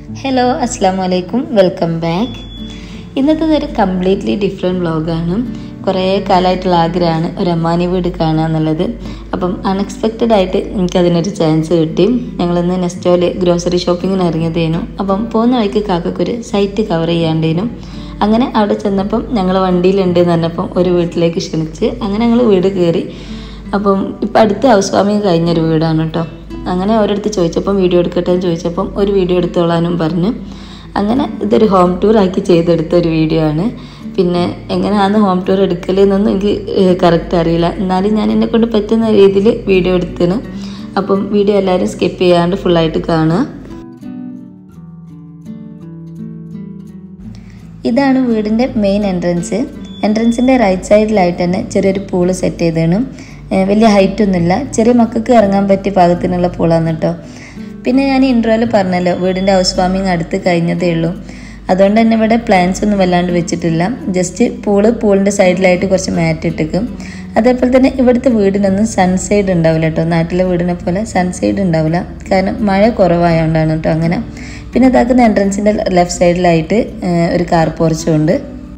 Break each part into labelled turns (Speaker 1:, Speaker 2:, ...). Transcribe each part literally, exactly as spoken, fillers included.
Speaker 1: Hello അസ്സലാമു അലൈക്കും, welcome back. ഇന്നത്തെ ഒരു കംപ്ലീറ്റ്ലി ഡിഫറെൻറ്റ് വ്ളോഗാണ്. കുറേ കാലമായിട്ടുള്ള ആഗ്രഹമാണ് ഒരു അമ്മാനി വീട് കാണുക എന്നുള്ളത്. അപ്പം അൺഎക്സ്പെക്റ്റഡ് ആയിട്ട് എനിക്കതിനൊരു ചാൻസ് കിട്ടി. ഞങ്ങളിന്ന് നെസ്റ്റോയിൽ ഗ്രോസറി ഷോപ്പിങ്ങിന് ഇറങ്ങിയതേനു. അപ്പം പോകുന്ന വഴിക്ക് കാക്കക്കൊരു സൈറ്റ് കവർ ചെയ്യാണ്ടേനു. അങ്ങനെ അവിടെ ചെന്നപ്പം ഞങ്ങൾ വണ്ടിയിലുണ്ട് എന്ന് പറഞ്ഞപ്പം ഒരു വീട്ടിലേക്ക് ക്ഷണിച്ച് അങ്ങനെ ഞങ്ങൾ വീട് കയറി. അപ്പം ഇപ്പം അടുത്ത ഹൗസ് വാമിങ് കഴിഞ്ഞൊരു വീടാണ് കേട്ടോ. അങ്ങനെ ഓരോരുത്തർ ചോദിച്ചപ്പം വീഡിയോ എടുക്കട്ടെ എന്ന് ചോദിച്ചപ്പം ഒരു വീഡിയോ എടുത്തോളാനും പറഞ്ഞു. അങ്ങനെ ഇതൊരു ഹോം ടൂർ ആക്കി ചെയ്തെടുത്ത ഒരു വീഡിയോ ആണ്. പിന്നെ എങ്ങനെയാണ് ഹോം ടൂർ എടുക്കലെന്നൊന്നും എനിക്ക് കറക്റ്റ് അറിയില്ല. എന്നാലും ഞാൻ എന്നെ കൊണ്ട് പറ്റുന്ന രീതിയിൽ വീഡിയോ എടുത്തിന്. അപ്പം വീഡിയോ എല്ലാവരും സ്കിപ്പ് ചെയ്യാണ്ട് ഫുള്ളായിട്ട് കാണുക. ഇതാണ് വീടിൻ്റെ മെയിൻ എൻട്രൻസ്. എൻട്രൻസിൻ്റെ റൈറ്റ് സൈഡിലായിട്ട് തന്നെ ചെറിയൊരു പൂള് സെറ്റ് ചെയ്തതാണ്. വലിയ ഹൈറ്റൊന്നുമില്ല, ചെറിയ മക്കൾക്ക് ഇറങ്ങാൻ പറ്റിയ പാകത്തിനുള്ള പൂളാണ് കേട്ടോ. പിന്നെ ഞാൻ ഇൻട്രോയിൽ പറഞ്ഞല്ലോ വീടിൻ്റെ ഹൗസ് വാമിങ് അടുത്ത് കഴിഞ്ഞതേ ഉള്ളൂ. അതുകൊണ്ട് തന്നെ ഇവിടെ പ്ലാൻസ് ഒന്നും വല്ലാണ്ട് വെച്ചിട്ടില്ല. ജസ്റ്റ് പൂള് പൂളിൻ്റെ സൈഡിലായിട്ട് കുറച്ച് മാറ്റ് ഇട്ടേക്കും. അതേപോലെ തന്നെ ഇവിടുത്തെ വീടിനൊന്നും സൺസൈഡ് ഉണ്ടാവില്ല കേട്ടോ. നാട്ടിലെ വീടിനെ പോലെ സൺസൈഡ് ഉണ്ടാവില്ല, കാരണം മഴ കുറവായതുകൊണ്ടാണ് കേട്ടോ അങ്ങനെ. പിന്നെ അതാക്കുന്ന എൻട്രൻസിൻ്റെ ലെഫ്റ്റ് സൈഡിലായിട്ട് ഒരു കാർ പോർച്ചും ഉണ്ട്.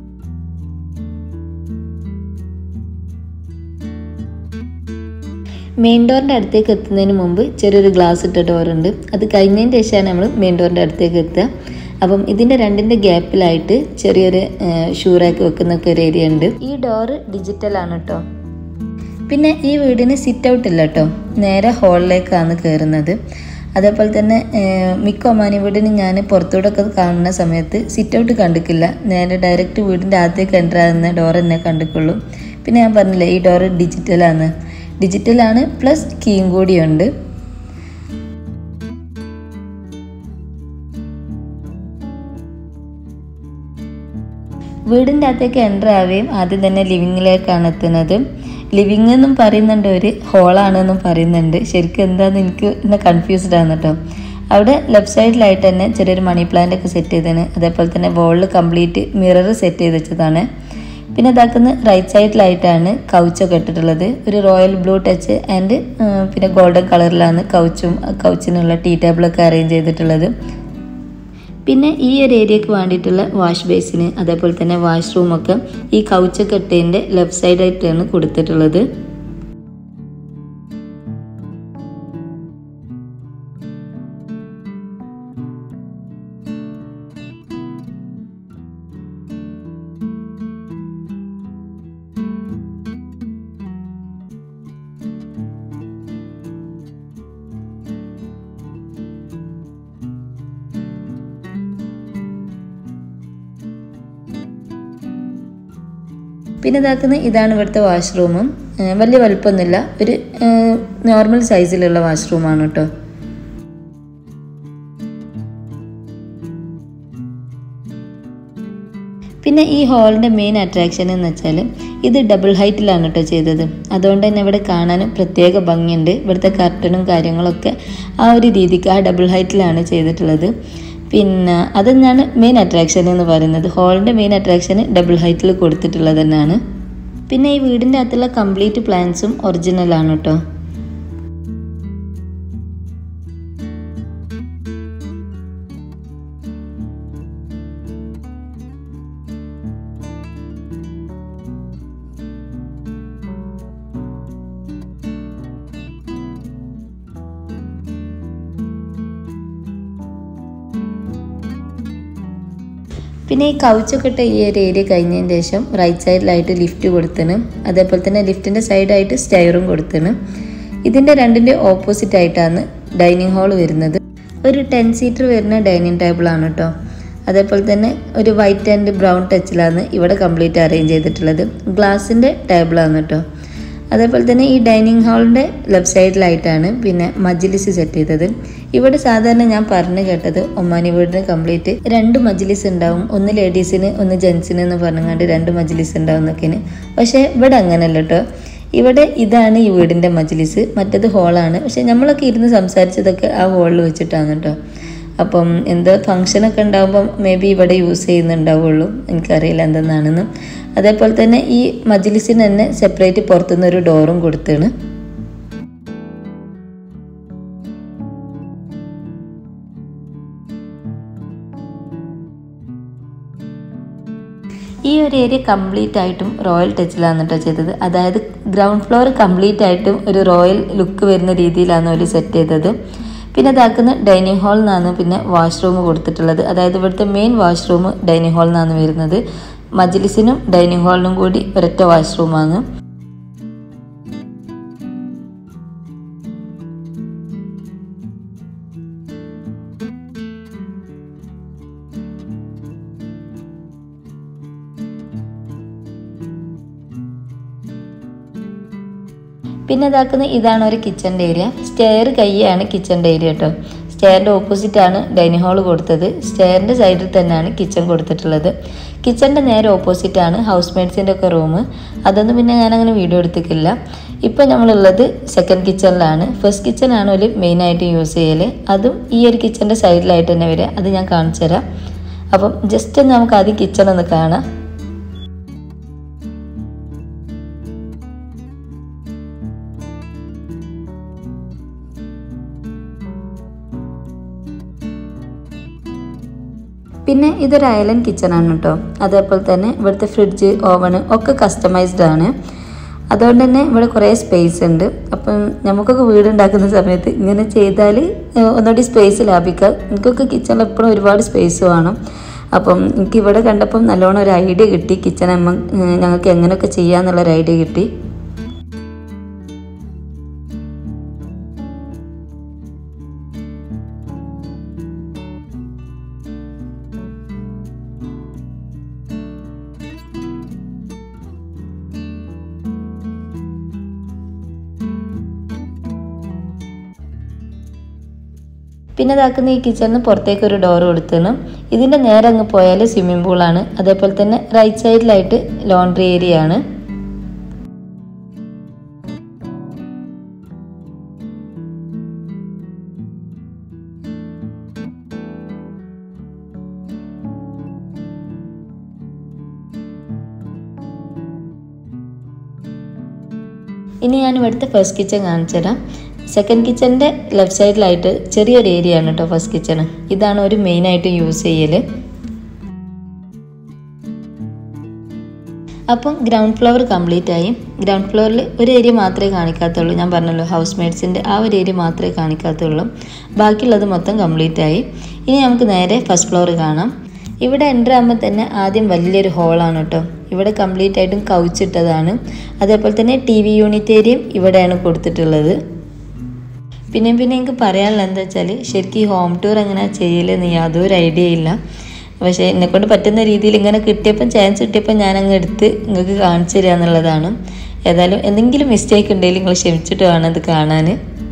Speaker 1: മെയിൻ ഡോറിൻ്റെ അടുത്തേക്ക് എത്തുന്നതിന് മുമ്പ് ചെറിയൊരു ഗ്ലാസ് ഇട്ട ഡോറുണ്ട്. അത് കഴിഞ്ഞതിന് ശേഷമാണ് നമ്മൾ മെയിൻ ഡോറിൻ്റെ അടുത്തേക്ക് എത്തുക. അപ്പം ഇതിൻ്റെ രണ്ടിൻ്റെ ഗ്യാപ്പിലായിട്ട് ചെറിയൊരു ഷൂ റാക്ക് വെക്കുന്നൊക്കെ ഒരു ഏരിയ ഉണ്ട്. ഈ ഡോറ് ഡിജിറ്റലാണ് കേട്ടോ. പിന്നെ ഈ വീടിന് സിറ്റ് ഔട്ട് ഇല്ല കേട്ടോ, നേരെ ഹോളിലേക്കാണ് കയറുന്നത്. അതേപോലെ തന്നെ മിക്ക ഒമാനി വീടിന് ഞാൻ പുറത്തൂടെ ഒക്കെ കാണുന്ന സമയത്ത് സിറ്റ് ഔട്ട് കണ്ടിക്കില്ല, നേരെ ഡയറക്റ്റ് വീടിൻ്റെ അകത്തേക്ക് എൻ്റർ ആകുന്ന ഡോർ തന്നെ കണ്ടിക്കുള്ളൂ. പിന്നെ ഞാൻ പറഞ്ഞില്ലേ ഈ ഡോറ് ഡിജിറ്റലാണ്. ഡിജിറ്റലാണ് പ്ലസ് കീയും കൂടിയുണ്ട്. വീടിൻ്റെ അകത്തേക്ക് എൻ്റർ ആവുകയും ആദ്യം തന്നെ ലിവിങ്ങിലേക്കാണ് എത്തുന്നത്. ലിവിങ് എന്നും പറയുന്നുണ്ട്, ഒരു ഹോളാണെന്നും പറയുന്നുണ്ട്. ശരിക്കും എന്താണെന്ന് എനിക്ക് ഇന്ന് കൺഫ്യൂസ്ഡ് ആണ് കേട്ടോ. അവിടെ ലെഫ്റ്റ് സൈഡിലായിട്ട് തന്നെ ചെറിയൊരു മണി പ്ലാന്റ് ഒക്കെ സെറ്റ് ചെയ്തതാണ്. അതേപോലെ തന്നെ വോളിൽ കംപ്ലീറ്റ് മിറർ സെറ്റ് ചെയ്ത് വെച്ചതാണ്. പിന്നെ ഇതാക്കുന്ന റൈറ്റ് സൈഡിലായിട്ടാണ് കൗച്ചൊക്കെ ഇട്ടിട്ടുള്ളത്. ഒരു റോയൽ ബ്ലൂ ടച്ച് ആൻഡ് പിന്നെ ഗോൾഡൻ കളറിലാണ് കൗച്ചും കൗച്ചിനുള്ള ടീ ടേബിളൊക്കെ അറേഞ്ച് ചെയ്തിട്ടുള്ളത്. പിന്നെ ഈ ഒരു ഏരിയക്ക് വേണ്ടിയിട്ടുള്ള വാഷ് ബേസിന് അതേപോലെ തന്നെ വാഷ്റൂമൊക്കെ ഈ കൗച്ചൊക്കെ ഇട്ടതിൻ്റെ ലെഫ്റ്റ് സൈഡായിട്ടാണ് കൊടുത്തിട്ടുള്ളത്. പിന്നെ ഇതാക്കുന്ന ഇതാണ് ഇവിടുത്തെ വാഷ്റൂമും. വലിയ വലുപ്പമൊന്നുമില്ല, ഒരു നോർമൽ സൈസിലുള്ള വാഷ്റൂമാണ് കേട്ടോ. പിന്നെ ഈ ഹാളിൻ്റെ മെയിൻ അട്രാക്ഷൻ എന്ന് വെച്ചാൽ ഇത് ഡബിൾ ഹൈറ്റിലാണ് കേട്ടോ ചെയ്തത്. അതുകൊണ്ട് തന്നെ ഇവിടെ കാണാനും പ്രത്യേക ഭംഗിയുണ്ട്. ഇവിടുത്തെ കർട്ടനും കാര്യങ്ങളൊക്കെ ആ ഒരു രീതിക്ക് ആ ഡബിൾ ഹൈറ്റിലാണ് ചെയ്തിട്ടുള്ളത്. പിന്നെ അത് തന്നെയാണ് മെയിൻ അട്രാക്ഷൻ എന്ന് പറയുന്നത്. ഹാളിൻ്റെ മെയിൻ അട്രാക്ഷന് ഡബിൾ ഹൈറ്റിൽ കൊടുത്തിട്ടുള്ളത് തന്നെയാണ്. പിന്നെ ഈ വീടിൻ്റെ അകത്തുള്ള കംപ്ലീറ്റ് പ്ലാൻസും ഒറിജിനലാണ് കേട്ടോ. പിന്നെ ഈ കൗച്ചൊക്കെ ഇട്ട ഈ ഒരു ഏരിയ കഴിഞ്ഞതിന് ശേഷം റൈറ്റ് സൈഡിലായിട്ട് ലിഫ്റ്റ് കൊടുത്തിന്. അതേപോലെ തന്നെ ലിഫ്റ്റിൻ്റെ സൈഡായിട്ട് സ്റ്റെയറും കൊടുത്തിന്. ഇതിൻ്റെ രണ്ടിൻ്റെ ഓപ്പോസിറ്റ് ആയിട്ടാണ് ഡൈനിങ് ഹാൾ വരുന്നത്. ഒരു ടെൻ സീറ്റർ വരുന്ന ഡൈനിങ് ടേബിളാണ് കേട്ടോ. അതേപോലെ തന്നെ ഒരു വൈറ്റ് ആൻഡ് ബ്രൗൺ ടച്ചിലാണ് ഇവിടെ കംപ്ലീറ്റ് അറേഞ്ച് ചെയ്തിട്ടുള്ളത്. ഗ്ലാസിൻ്റെ ടേബിളാണ് കേട്ടോ. അതേപോലെ തന്നെ ഈ ഡൈനിങ് ഹാളിൻ്റെ ലെഫ്റ്റ് സൈഡിലായിട്ടാണ് പിന്നെ മജ്ലിസ് സെറ്റ് ചെയ്തത്. ഇവിടെ സാധാരണ ഞാൻ പറഞ്ഞു കേട്ടത് ഒമാനി വീടിന് കംപ്ലീറ്റ് രണ്ട് മജ്ലിസ് ഉണ്ടാവും, ഒന്ന് ലേഡീസിന് ഒന്ന് ജെൻസിന് എന്ന് പറഞ്ഞുകൊണ്ട് രണ്ട് മജ്ലിസ് ഉണ്ടാവും എന്നൊക്കെയാണ്. പക്ഷേ ഇവിടെ അങ്ങനെയല്ല കേട്ടോ. ഇവിടെ ഇതാണ് ഈ വീടിൻ്റെ മജ്ലിസ്, മറ്റത് ഹോളാണ്. പക്ഷെ നമ്മളൊക്കെ ഇരുന്ന് സംസാരിച്ചതൊക്കെ ആ ഹോളിൽ വെച്ചിട്ടാണ് കേട്ടോ. അപ്പം എന്തോ ഫങ്ഷനൊക്കെ ഉണ്ടാകുമ്പം മേ ബി ഇവിടെ യൂസ് ചെയ്യുന്നുണ്ടാവുള്ളൂ, എനിക്കറിയില്ല എന്തെന്നാണെന്ന്. അതേപോലെ തന്നെ ഈ മജ്ലിസിന് തന്നെ സെപ്പറേറ്റ് പുറത്തുനിന്ന് ഒരു ഡോറും കൊടുത്താണ്. ഈ ഒരു ഏരിയ കംപ്ലീറ്റ് ആയിട്ടും റോയൽ ടച്ചിലാണ് കേട്ടോ ചെയ്തത്. അതായത് ഗ്രൗണ്ട് ഫ്ലോർ കംപ്ലീറ്റ് ആയിട്ടും ഒരു റോയൽ ലുക്ക് വരുന്ന രീതിയിലാണ് അവർ സെറ്റ് ചെയ്തത്. പിന്നെ ഇതാക്കുന്ന ഡൈനിങ് ഹാളിൽ നിന്നാണ് പിന്നെ വാഷ്റൂം കൊടുത്തിട്ടുള്ളത്. അതായത് ഇവിടുത്തെ മെയിൻ വാഷ്റൂം ഡൈനിങ് ഹാളിൽ നിന്നാണ് വരുന്നത്. മജ്ലിസിനും ഡൈനിങ് ഹാളിനും കൂടി ഒരൊറ്റ വാഷ്റൂമാണ്. പിന്നെ ഇതാക്കുന്ന ഇതാണ് ഒരു കിച്ചൻ്റെ ഏരിയ. സ്റ്റെയർ കയ്യാണ് കിച്ചൻ്റെ ഏരിയ കേട്ടോ. സ്റ്റെയറിൻ്റെ ഓപ്പോസിറ്റാണ് ഡൈനിങ് ഹാൾ കൊടുത്തത്. സ്റ്റെയറിൻ്റെ സൈഡിൽ തന്നെയാണ് കിച്ചൺ കൊടുത്തിട്ടുള്ളത്. കിച്ചൻ്റെ നേരെ ഓപ്പോസിറ്റാണ് ഹൗസ് മേറ്റ്സിൻ്റെ ഒക്കെ റൂം. അതൊന്നും പിന്നെ ഞാനങ്ങനെ വീഡിയോ എടുത്തിട്ടില്ല. ഇപ്പോൾ നമ്മളുള്ളത് സെക്കൻഡ് കിച്ചണിലാണ്. ഫസ്റ്റ് കിച്ചണാണ് ഒരു മെയിനായിട്ട് യൂസ് ചെയ്യൽ. അതും ഈ ഒരു കിച്ചൻ്റെ സൈഡിലായിട്ട് തന്നെ വരിക. അത് ഞാൻ കാണിച്ചു തരാം. അപ്പം ജസ്റ്റ് നമുക്ക് ആദ്യം കിച്ചൺ ഒന്ന് കാണാം. പിന്നെ ഇതൊരു ഐലൻഡ് കിച്ചണാണ് കേട്ടോ. അതേപോലെ തന്നെ ഇവിടുത്തെ ഫ്രിഡ്ജ്, ഓവന് ഒക്കെ കസ്റ്റമൈസ്ഡ് ആണ്. അതുകൊണ്ട് തന്നെ ഇവിടെ കുറേ സ്പേസ് ഉണ്ട്. അപ്പം നമുക്കൊക്കെ വീടുണ്ടാക്കുന്ന സമയത്ത് ഇങ്ങനെ ചെയ്താൽ ഒന്നുകൂടി സ്പേസ് ലാഭിക്കാം. എനിക്കൊക്കെ കിച്ചണിൽ എപ്പോഴും ഒരുപാട് സ്പേസ് വേണം. അപ്പം എനിക്ക് ഇവിടെ കണ്ടപ്പം നല്ലോണം ഒരു ഐഡിയ കിട്ടി. കിച്ചൺ ഞങ്ങൾക്ക് എങ്ങനെയൊക്കെ ചെയ്യാമെന്നുള്ളൊരു ഐഡിയ കിട്ടി. പിന്നെ ഇതാക്കുന്ന ഈ കിച്ചണിന് പുറത്തേക്ക് ഒരു ഡോർ കൊടുത്തണം. ഇതിൻ്റെ നേരെ അങ്ങ് പോയാൽ സ്വിമ്മിംഗ് പൂളാണ്. അതേപോലെ തന്നെ റൈറ്റ് സൈഡിലായിട്ട് ലോണ്ടറി ഏരിയ ആണ്. ഇനി ഞാൻ ഇവിടുത്തെ ഫസ്റ്റ് കിച്ചൺ കാണിച്ചു തരാം. സെക്കൻഡ് കിച്ചണിൻ്റെ ലെഫ്റ്റ് സൈഡിലായിട്ട് ചെറിയൊരു ഏരിയ ആണ് കേട്ടോ ഫസ്റ്റ് കിച്ചണ്. ഇതാണ് ഒരു മെയിനായിട്ട് യൂസ് ചെയ്യൽ. അപ്പം ഗ്രൗണ്ട് ഫ്ലോർ കംപ്ലീറ്റ് ആയി. ഗ്രൗണ്ട് ഫ്ലോറിൽ ഒരു ഏരിയ മാത്രമേ കാണിക്കാത്തുള്ളൂ. ഞാൻ പറഞ്ഞല്ലോ ഹൗസ് മേറ്റ്സിൻ്റെ ആ ഒരു ഏരിയ മാത്രമേ കാണിക്കാത്തുള്ളൂ. ബാക്കിയുള്ളത് മൊത്തം കംപ്ലീറ്റ് ആയി. ഇനി നമുക്ക് നേരെ ഫസ്റ്റ് ഫ്ലോർ കാണാം. ഇവിടെ എൻ്റർ ആകുമ്പോൾ തന്നെ ആദ്യം വലിയൊരു ഹോളാണ് കേട്ടോ. ഇവിടെ കംപ്ലീറ്റ് ആയിട്ടും കൗച്ചിട്ടതാണ്. അതേപോലെ തന്നെ ടി വി യൂണിറ്റ് ഏരിയയും ഇവിടെയാണ് കൊടുത്തിട്ടുള്ളത്. പിന്നെ പിന്നെ എനിക്ക് പറയാനുള്ളത് എന്താ വെച്ചാൽ ശരിക്കും ഈ ഹോം ടൂർ എങ്ങനെ ചെയ്യലെന്ന് യാതൊരു ഐഡിയ ഇല്ല. പക്ഷേ എന്നെക്കൊണ്ട് പറ്റുന്ന രീതിയിൽ ഇങ്ങനെ കിട്ടിയപ്പം ചാൻസ് കിട്ടിയപ്പോൾ ഞാനങ്ങ് എടുത്ത് നിങ്ങൾക്ക് കാണിച്ചു തരിക എന്നുള്ളതാണ്. ഏതായാലും എന്തെങ്കിലും മിസ്റ്റേക്ക് ഉണ്ടെങ്കിൽ നിങ്ങൾ ക്ഷമിച്ചിട്ട് വേണം അത് കാണാൻ.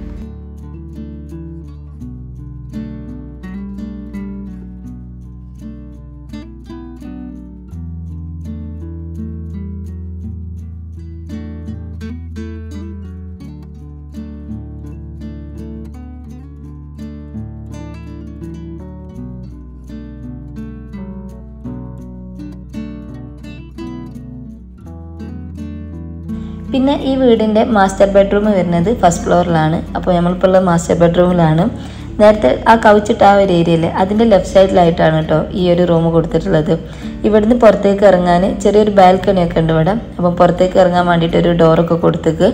Speaker 1: പിന്നെ ഈ വീടിൻ്റെ മാസ്റ്റർ ബെഡ്റൂം വരുന്നത് ഫസ്റ്റ് ഫ്ലോറിലാണ്. അപ്പോൾ നമ്മളിപ്പോൾ ഉള്ള മാസ്റ്റർ ബെഡ്റൂമിലാണ്. നേരത്തെ ആ കൗച്ചിട്ട് ആ ഒരു ഏരിയയിൽ അതിൻ്റെ ലെഫ്റ്റ് സൈഡിലായിട്ടാണ് കേട്ടോ ഈ ഒരു റൂം കൊടുത്തിട്ടുള്ളത്. ഇവിടുന്ന് പുറത്തേക്ക് ഇറങ്ങാൻ ചെറിയൊരു ബാൽക്കണിയൊക്കെ ഉണ്ട് ഇവിടെ. അപ്പം പുറത്തേക്ക് ഇറങ്ങാൻ വേണ്ടിയിട്ട് ഒരു ഡോറൊക്കെ കൊടുത്തേക്ക്.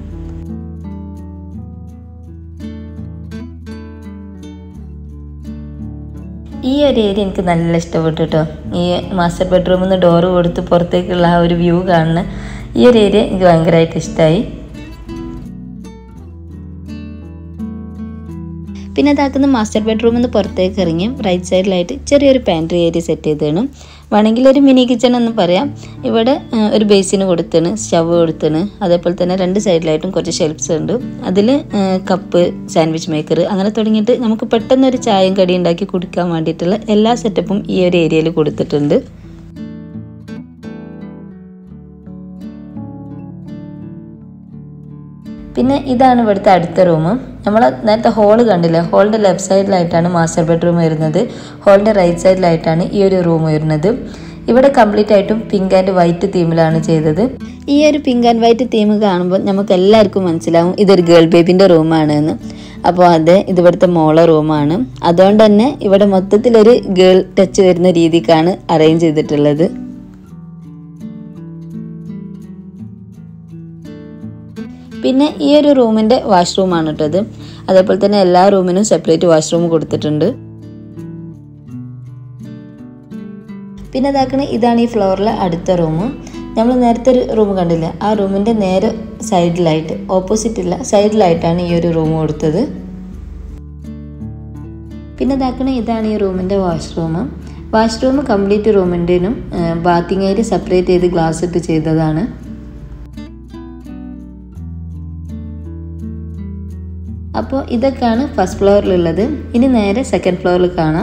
Speaker 1: ഈ ഒരു ഏരിയ എനിക്ക് നല്ല ഇഷ്ടപ്പെട്ടു കേട്ടോ. ഈ മാസ്റ്റർ ബെഡ്റൂമിൽ നിന്ന് ഡോറ് കൊടുത്ത് പുറത്തേക്കുള്ള ആ ഒരു വ്യൂ കാണുന്ന ഈ ഒരു ഏരിയ എനിക്ക് ഭയങ്കരമായിട്ട് ഇഷ്ടമായി. പിന്നെ ഇതാക്കുന്ന മാസ്റ്റർ ബെഡ്റൂമിൽ നിന്ന് പുറത്തേക്ക് ഇറങ്ങി റൈറ്റ് സൈഡിലായിട്ട് ചെറിയൊരു പാൻട്രി ഏരിയ സെറ്റ് ചെയ്തതാണ്. വേണമെങ്കിൽ ഒരു മിനി കിച്ചൺ എന്ന് പറയാം. ഇവിടെ ഒരു ബേസിന് കൊടുത്താണ്, സ്റ്റവ് കൊടുത്താണ്. അതേപോലെ തന്നെ രണ്ട് സൈഡിലായിട്ടും കുറച്ച് ഷെൽഫ്സ് ഉണ്ട്. അതിൽ കപ്പ്, സാൻഡ്വിച്ച് മേക്കർ അങ്ങനെ തുടങ്ങിയിട്ട് നമുക്ക് പെട്ടെന്നൊരു ചായയും കടി ഉണ്ടാക്കി കുടിക്കാൻ വേണ്ടിയിട്ടുള്ള എല്ലാ സെറ്റപ്പും ഈ ഒരു ഏരിയയിൽ കൊടുത്തിട്ടുണ്ട്. പിന്നെ ഇതാണ് ഇവിടുത്തെ അടുത്ത റൂം. നമ്മൾ നേരത്തെ ഹോള് കണ്ടില്ലേ, ഹോളിൻ്റെ ലെഫ്റ്റ് സൈഡിലായിട്ടാണ് മാസ്റ്റർ ബെഡ്റൂം വരുന്നത്. ഹോളിൻ്റെ റൈറ്റ് സൈഡിലായിട്ടാണ് ഈ ഒരു റൂം വരുന്നത്. ഇവിടെ കംപ്ലീറ്റ് ആയിട്ടും പിങ്ക് ആൻഡ് വൈറ്റ് തീമിലാണ് ചെയ്തത്. ഈ ഒരു പിങ്ക് ആൻഡ് വൈറ്റ് തീം കാണുമ്പോൾ നമുക്ക് എല്ലാവർക്കും മനസ്സിലാവും ഇതൊരു ഗേൾ ബേബിൻ്റെ റൂമാണ് എന്ന്. അപ്പോൾ അതെ, ഇത് ഇവിടുത്തെ മോളെ റൂമാണ്. അതുകൊണ്ട് തന്നെ ഇവിടെ മൊത്തത്തിലൊരു ഗേൾ ടച്ച് വരുന്ന രീതിക്കാണ് അറേഞ്ച് ചെയ്തിട്ടുള്ളത്. പിന്നെ ഈ ഒരു റൂമിൻ്റെ വാഷ്റൂമാണ് കേട്ടോ ഇത്. അതേപോലെ തന്നെ എല്ലാ റൂമിനും സെപ്പറേറ്റ് വാഷ്റൂം കൊടുത്തിട്ടുണ്ട്. പിന്നെ ഇതാക്കണ ഇതാണ് ഈ ഫ്ലോറിലെ അടുത്ത റൂം. നമ്മൾ നേരത്തെ ഒരു റൂം കണ്ടില്ല, ആ റൂമിൻ്റെ നേരെ സൈഡിലായിട്ട്, ഓപ്പോസിറ്റ് ഇല്ല സൈഡിലായിട്ടാണ് ഈ ഒരു റൂം കൊടുത്തത്. പിന്നെ ഇതാക്കണ ഇതാണ് ഈ റൂമിൻ്റെ വാഷ്റൂം. വാഷ്റൂം കംപ്ലീറ്റ് റൂമിൻ്റെനും ബാത്തിങ് ഏരിയ സെപ്പറേറ്റ് ചെയ്ത് ഗ്ലാസ് ഇട്ട് ചെയ്തതാണ്. അപ്പോൾ ഇതൊക്കെയാണ് ഫസ്റ്റ് ഫ്ലോറിലുള്ളത്. ഇനി നേരെ സെക്കൻഡ് ഫ്ലോറിൽ കാണാം.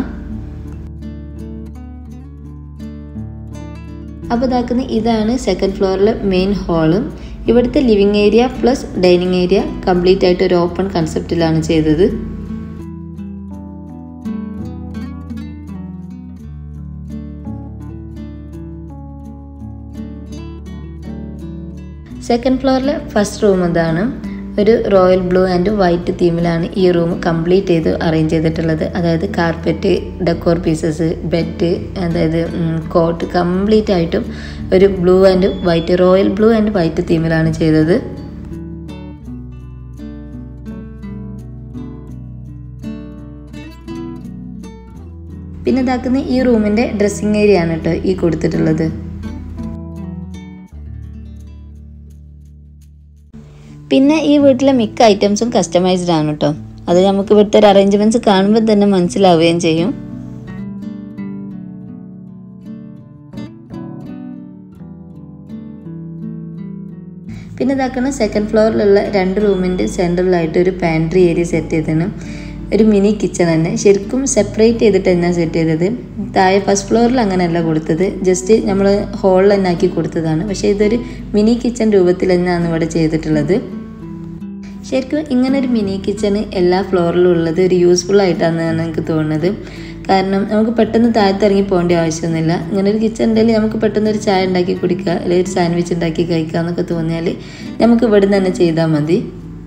Speaker 1: അപ്പോൾ ഇതാക്കുന്ന ഇതാണ് സെക്കൻഡ് ഫ്ലോറിലെ മെയിൻ ഹാളും. ഇവിടുത്തെ living area plus dining area complete ആയിട്ട് ഒരു ഓപ്പൺ കൺസെപ്റ്റിലാണ് ചെയ്തത്. സെക്കൻഡ് ഫ്ലോറിലെ ഫസ്റ്റ് റൂം ഇതാണ്. ഒരു റോയൽ ബ്ലൂ ആൻഡ് വൈറ്റ് തീമിലാണ് ഈ റൂം കംപ്ലീറ്റ് ചെയ്ത് അറേഞ്ച് ചെയ്തിട്ടുള്ളത്. അതായത് കാർപ്പറ്റ്, ഡെക്കോർ പീസസ്, ബെഡ്, അതായത് കോട്ട് കംപ്ലീറ്റ് ആയിട്ടും ഒരു blue and white, royal blue and white തീമിലാണ് ചെയ്തത്. പിന്നെ ഇതാക്കുന്ന ഈ റൂമിൻ്റെ ഡ്രസ്സിങ് ഏരിയ ആണ് കേട്ടോ ഈ കൊടുത്തിട്ടുള്ളത്. പിന്നെ ഈ വീട്ടിലെ മിക്ക ഐറ്റംസും കസ്റ്റമൈസ്ഡ് ആണ് കേട്ടോ. അത് നമുക്ക് ഇവിടുത്തെ ഒരു അറേഞ്ച്മെന്റ്സ് കാണുമ്പോൾ തന്നെ മനസ്സിലാവുകയും ചെയ്യും. പിന്നെ ഇതാക്കുന്ന സെക്കൻഡ് ഫ്ലോറിലുള്ള രണ്ട് റൂമിൻ്റെ സെൻട്രലായിട്ട് ഒരു പാൻട്രി ഏരിയ സെറ്റ് ചെയ്തതാണ്. ഒരു മിനി കിച്ചൺ തന്നെ, ശരിക്കും സെപ്പറേറ്റ് ചെയ്തിട്ട് തന്നെയാണ് സെറ്റ് ചെയ്തത്. താഴെ ഫസ്റ്റ് ഫ്ലോറിൽ അങ്ങനെയല്ല കൊടുത്തത്, ജസ്റ്റ് നമ്മൾ ഹോളിൽ തന്നെ ആക്കി കൊടുത്തതാണ്. പക്ഷേ ഇതൊരു മിനി കിച്ചൺ രൂപത്തിൽ തന്നെയാണ് ഇവിടെ ചെയ്തിട്ടുള്ളത്. ശരിക്കും ഇങ്ങനൊരു മിനി കിച്ചണ് എല്ലാ ഫ്ലോറിലും ഉള്ളത് ഒരു യൂസ്ഫുൾ ആയിട്ടാണ് എനിക്ക് തോന്നുന്നത്. കാരണം നമുക്ക് പെട്ടെന്ന് താഴത്തിറങ്ങി പോകേണ്ട ആവശ്യമൊന്നുമില്ല. ഇങ്ങനെ ഒരു കിച്ചൺ ഉണ്ടെങ്കിൽ നമുക്ക് പെട്ടെന്ന് ഒരു ചായ ഉണ്ടാക്കി കുടിക്കുക, അല്ലെങ്കിൽ ഒരു സാൻഡ്വിച്ച് ഉണ്ടാക്കി കഴിക്കുക എന്നൊക്കെ തോന്നിയാൽ നമുക്ക് ഇവിടെ നിന്ന് തന്നെ ചെയ്താൽ മതി.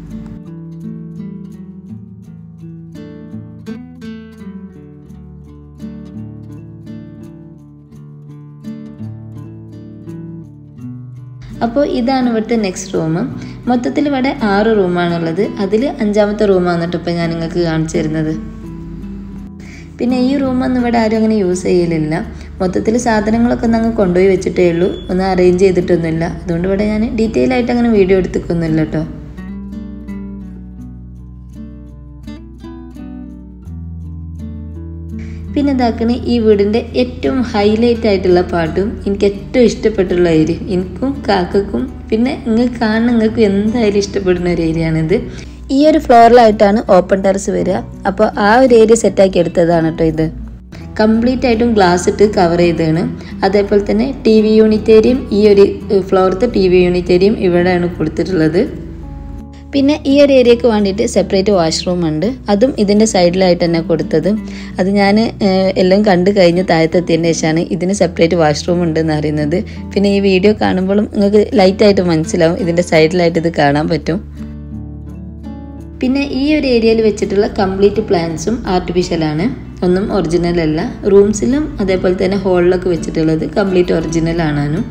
Speaker 1: അപ്പോൾ ഇതാണ് ഇവിടുത്തെ നെക്സ്റ്റ് റൂം. മൊത്തത്തിൽ ഇവിടെ ആറ് റൂമാണുള്ളത്. അതിൽ അഞ്ചാമത്തെ റൂമാണ് കേട്ടോ ഇപ്പോൾ ഞാൻ നിങ്ങൾക്ക് കാണിച്ചു തരുന്നത്. പിന്നെ ഈ റൂമൊന്നും ഇവിടെ ആരും അങ്ങനെ യൂസ് ചെയ്യലില്ല. മൊത്തത്തിൽ സാധനങ്ങളൊക്കെ ഒന്ന് അങ്ങ് കൊണ്ടുപോയി വെച്ചിട്ടേ ഉള്ളൂ, ഒന്നും അറേഞ്ച് ചെയ്തിട്ടൊന്നുമില്ല. അതുകൊണ്ട് ഇവിടെ ഞാൻ ഡീറ്റെയിൽ ആയിട്ട് അങ്ങനെ വീഡിയോ എടുത്തിക്കൊന്നുമില്ല കേട്ടോ. പിന്നെ ഇതാക്കണ ഈ വീടിൻ്റെ ഏറ്റവും ഹൈലൈറ്റ് ആയിട്ടുള്ള പാട്ടും എനിക്ക് ഏറ്റവും ഇഷ്ടപ്പെട്ടുള്ള ഏരിയ, എനിക്കും കാക്കക്കും പിന്നെ നിങ്ങൾക്ക് കാണുന്ന നിങ്ങൾക്കും എന്തായാലും ഇഷ്ടപ്പെടുന്ന ഒരു ഏരിയ ആണിത്. ഈ ഒരു ഫ്ലോറിലായിട്ടാണ് ഓപ്പൺ ടെറസ് വരിക. അപ്പോൾ ആ ഒരു ഏരിയ സെറ്റാക്കി എടുത്തതാണ് കേട്ടോ ഇത്. കംപ്ലീറ്റ് ആയിട്ടും ഗ്ലാസ് ഇട്ട് കവർ ചെയ്തതാണ്. അതേപോലെ തന്നെ ടി വി യൂണിറ്റേരിയം, ഈ ഒരു ഫ്ലോറത്തെ ടി വി യൂണിറ്റേരിയം ഇവിടെയാണ് കൊടുത്തിട്ടുള്ളത്. പിന്നെ ഈ ഒരു ഏരിയക്ക് വേണ്ടിയിട്ട് സെപ്പറേറ്റ് വാഷ്റൂം ഉണ്ട്, അതും ഇതിൻ്റെ സൈഡിലായിട്ട് തന്നെ കൊടുത്തത്. അത് ഞാൻ എല്ലാം കണ്ടു കഴിഞ്ഞ് താഴത്തെത്തിയതിന് ശേഷമാണ് ഇതിന് സെപ്പറേറ്റ് വാഷ്റൂം ഉണ്ടെന്ന് അറിയുന്നത്. പിന്നെ ഈ വീഡിയോ കാണുമ്പോഴും നിങ്ങൾക്ക് ലൈറ്റായിട്ട് മനസ്സിലാവും, ഇതിൻ്റെ സൈഡിലായിട്ട് ഇത് കാണാൻ പറ്റും. പിന്നെ ഈ ഒരു ഏരിയയിൽ വെച്ചിട്ടുള്ള കംപ്ലീറ്റ് പ്ലാന്റ്സും ആർട്ടിഫിഷ്യലാണ്, ഒന്നും ഒറിജിനൽ അല്ല. റൂംസിലും അതേപോലെ തന്നെ ഹോളിലൊക്കെ വെച്ചിട്ടുള്ളത് കംപ്ലീറ്റ് ഒറിജിനൽ ആണാനും.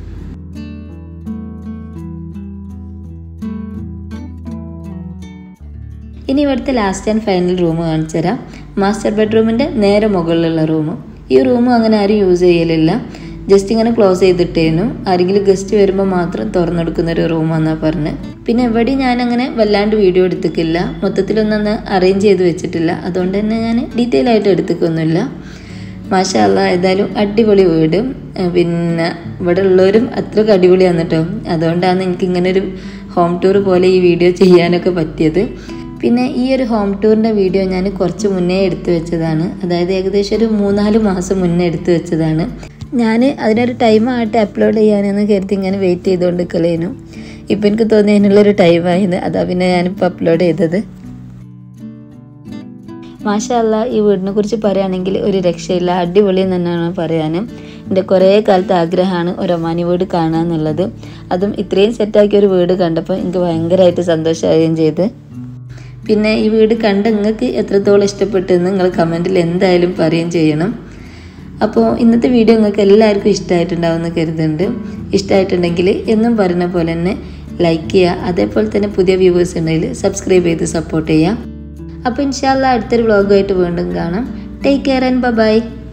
Speaker 1: ഇനി ഇവിടുത്തെ ലാസ്റ്റ് ആൻഡ് ഫൈനൽ റൂം കാണിച്ചു തരാം. മാസ്റ്റർ ബെഡ്റൂമിൻ്റെ നേരെ മുകളിലുള്ള റൂം. ഈ റൂം അങ്ങനെ ആരും യൂസ് ചെയ്യലില്ല, ജസ്റ്റ് ഇങ്ങനെ ക്ലോസ് ചെയ്തിട്ടേനു. ആരെങ്കിലും ഗസ്റ്റ് വരുമ്പോൾ മാത്രം തുറന്നെടുക്കുന്ന ഒരു റൂമാണെന്നാണ് പറഞ്ഞത്. പിന്നെ എവിടെ ഞാനങ്ങനെ വല്ലാണ്ട് വീഡിയോ എടുത്തിക്കില്ല, മൊത്തത്തിലൊന്നും അറേഞ്ച് ചെയ്ത് വെച്ചിട്ടില്ല. അതുകൊണ്ട് തന്നെ ഞാൻ ഡീറ്റെയിൽ ആയിട്ട് എടുത്തിക്കൊന്നുമില്ല. മാഷാ അല്ലാഹ്, ഏതായാലും അടിപൊളി വീട്. പിന്നെ ഇവിടെ ഉള്ളവരും അത്രയ്ക്ക് അടിപൊളിയാണ് കേട്ടോ. അതുകൊണ്ടാണ് എനിക്കിങ്ങനെ ഒരു ഹോം ടൂർ പോലെ ഈ വീഡിയോ ചെയ്യാനൊക്കെ പറ്റിയത്. പിന്നെ ഈ ഒരു ഹോം ടൂറിൻ്റെ വീഡിയോ ഞാൻ കുറച്ച് മുന്നേ എടുത്തു വെച്ചതാണ്. അതായത് ഏകദേശം ഒരു മൂന്നാല് മാസം മുന്നേ എടുത്തു വെച്ചതാണ്. ഞാൻ അതിനൊരു ടൈം ആയിട്ട് അപ്ലോഡ് ചെയ്യാനെന്ന് കരുതി ഇങ്ങനെ വെയിറ്റ് ചെയ്തുകൊണ്ട് നിൽക്കലേനു. ഇപ്പം എനിക്ക് തോന്നി അതിനുള്ളൊരു ടൈമായിരുന്നു, അതാ പിന്നെ ഞാനിപ്പോൾ അപ്ലോഡ് ചെയ്തത്. മാഷാ അല്ലാഹ്, ഈ വീടിനെ കുറിച്ച് പറയുകയാണെങ്കിൽ ഒരു രക്ഷയില്ല, അടിപൊളി തന്നെയാണ് പറയാനും. എൻ്റെ കുറേ കാലത്തെ ആഗ്രഹമാണ് ഒരു ഒമാനി വീട് കാണുക എന്നുള്ളത്. അതും ഇത്രയും സെറ്റാക്കിയ ഒരു വീട് കണ്ടപ്പോൾ എനിക്ക് ഭയങ്കരമായിട്ട് സന്തോഷമാവുകയും ചെയ്ത്. പിന്നെ ഈ വീട് കണ്ട് നിങ്ങൾക്ക് എത്രത്തോളം ഇഷ്ടപ്പെട്ടെന്ന് നിങ്ങൾ കമൻറ്റിൽ എന്തായാലും പറയുകയും ചെയ്യണം. അപ്പോൾ ഇന്നത്തെ വീഡിയോ നിങ്ങൾക്ക് എല്ലാവർക്കും ഇഷ്ടമായിട്ടുണ്ടാവുമെന്ന് കരുതുന്നുണ്ട്. ഇഷ്ടമായിട്ടുണ്ടെങ്കിൽ എന്നും പറയുന്ന പോലെ തന്നെ ലൈക്ക് ചെയ്യുക. അതേപോലെ തന്നെ പുതിയ വ്യൂവേഴ്സ് ഉണ്ടെങ്കിൽ സബ്സ്ക്രൈബ് ചെയ്ത് സപ്പോർട്ട് ചെയ്യുക. അപ്പോൾ ഇൻഷാ അല്ലാഹ് അടുത്തൊരു വ്ളോഗുമായിട്ട് വീണ്ടും കാണാം. Take care and by.